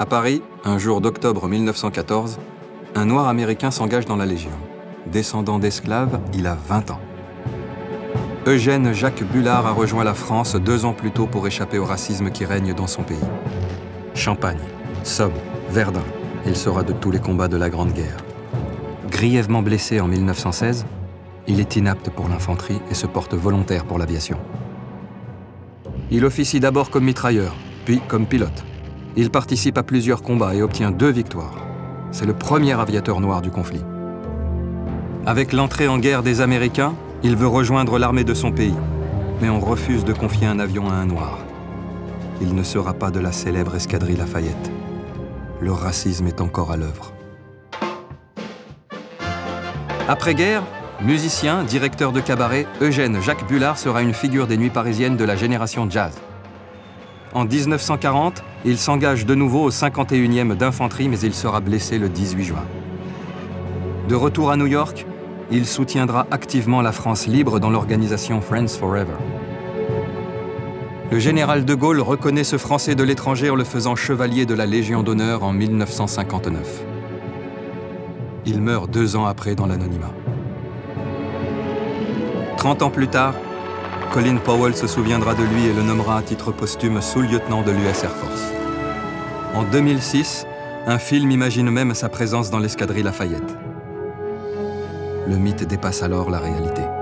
À Paris, un jour d'octobre 1914, un Noir américain s'engage dans la Légion. Descendant d'esclaves, il a 20 ans. Eugène Jacques Bullard a rejoint la France 2 ans plus tôt pour échapper au racisme qui règne dans son pays. Champagne, Somme, Verdun, il sera de tous les combats de la Grande Guerre. Grièvement blessé en 1916, il est inapte pour l'infanterie et se porte volontaire pour l'aviation. Il officie d'abord comme mitrailleur, puis comme pilote. Il participe à plusieurs combats et obtient 2 victoires. C'est le premier aviateur noir du conflit. Avec l'entrée en guerre des Américains, il veut rejoindre l'armée de son pays, mais on refuse de confier un avion à un noir. Il ne sera pas de la célèbre escadrille Lafayette. Le racisme est encore à l'œuvre. Après-guerre, musicien, directeur de cabaret, Eugène Jacques Bullard sera une figure des nuits parisiennes de la génération jazz. En 1940, il s'engage de nouveau au 51e d'infanterie, mais il sera blessé le 18 juin. De retour à New York, il soutiendra activement la France libre dans l'organisation Friends Forever. Le général de Gaulle reconnaît ce Français de l'étranger en le faisant chevalier de la Légion d'honneur en 1959. Il meurt 2 ans après dans l'anonymat. 30 ans plus tard, Colin Powell se souviendra de lui et le nommera à titre posthume sous-lieutenant de l'US Air Force. En 2006, un film imagine même sa présence dans l'escadrille Lafayette. Le mythe dépasse alors la réalité.